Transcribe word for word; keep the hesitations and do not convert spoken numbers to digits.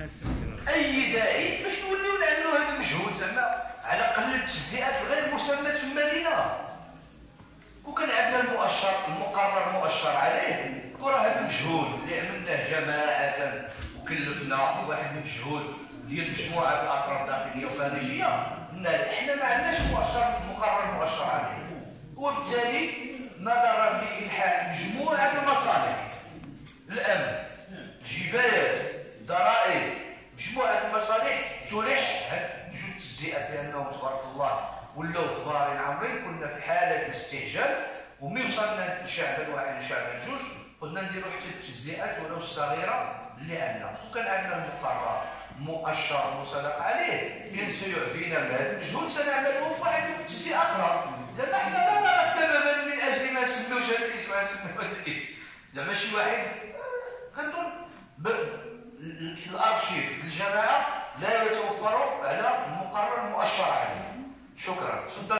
اي داعي باش نوليو نعملوا هذا المجهود زعما على الاقل التجزئات غير مسمات في المدينه. وكان عندنا المؤشر المقرر مؤشر عليه، وراه هذا المجهود اللي عملناه جماعه وكلفنا واحد المجهود ديال مجموعه الافراد داخليه وخارجيه، حنا ما عندناش مؤشر مقرر مؤشر عليه، وبالتالي نظرا لإلحاق مجموعه المصالح، الامن، الجبايات، الضرائب، مجموعه المصالح تلح هاد جوج التجزئات لانهم تبارك الله ولاو كبارين عامرين. كنا في حاله استعجال، وملي وصلنا لشعب واحد وشعب جوج قلنا نديروا حتى التجزئات ولو الصغيره اللي عندنا، وكان عندنا المقرر مؤشر مسبق عليه كان سيعفينا من هذا المجهود سنعمله في واحد التجزئه اخرى. زعما حنا لا نرى سببا من اجل ما نسميوش هذا الاسم نسميو هذا الاسم. زعما شي واحد كنظن الارشيف الجماعه لا يتوفر على مقرر مؤشر عليه. شكرا.